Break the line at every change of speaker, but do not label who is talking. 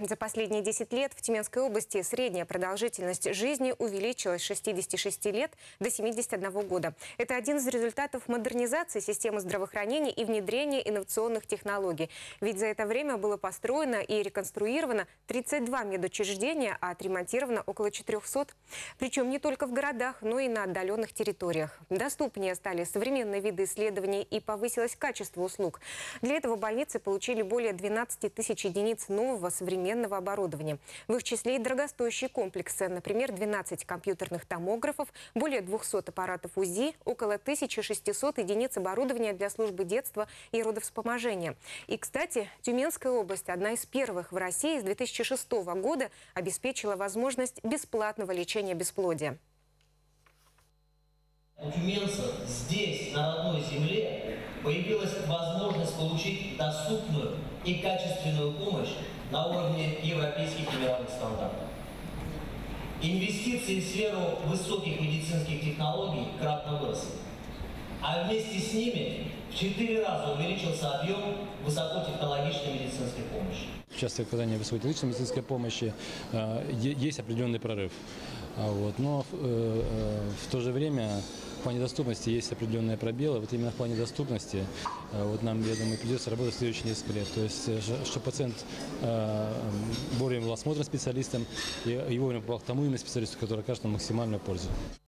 За последние 10 лет в Тюменской области средняя продолжительность жизни увеличилась с 66 лет до 71 года. Это один из результатов модернизации системы здравоохранения и внедрения инновационных технологий. Ведь за это время было построено и реконструировано 32 медучреждения, а отремонтировано около 400. Причем не только в городах, но и на отдаленных территориях. Доступнее стали современные виды исследований и повысилось качество услуг. Для этого больницы получили более 12 тысяч единиц нового современного оборудования. В их числе и дорогостоящие комплексы, например, 12 компьютерных томографов, более 200 аппаратов УЗИ, около 1600 единиц оборудования для службы детства и родовспоможения. И, кстати, Тюменская область, одна из первых в России, с 2006 года обеспечила возможность бесплатного лечения бесплодия.
У тюменцев здесь, на родной земле, появилась возможность получить доступную и качественную помощь на уровне европейских и мировых стандартов. Инвестиции в сферу высоких медицинских технологий кратно выросли, а вместе с ними в 4 раза увеличился объем высокотехнологичной медицинской помощи.
Часто оказание высокотехнологичной медицинской помощи есть определенный прорыв. Но в то же время в плане доступности есть определенные пробелы. Вот именно в плане доступности нам, я думаю, придется работать в следующие несколько лет. То есть, чтобы пациент вовремя был осмотрен специалистом и вовремя попал к тому именно специалисту, который окажет нам максимальную пользу.